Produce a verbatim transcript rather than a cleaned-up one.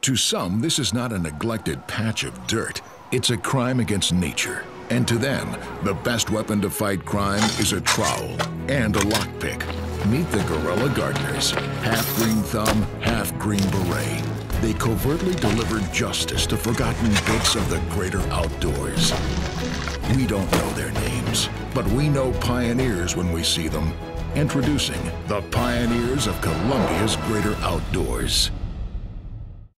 To some, this is not a neglected patch of dirt. It's a crime against nature. And to them, the best weapon to fight crime is a trowel and a lockpick. Meet the Guerilla Gardeners. Half green thumb, half green beret. They covertly deliver justice to forgotten bits of the greater outdoors. We don't know their names, but we know pioneers when we see them. Introducing the pioneers of Columbia's greater outdoors.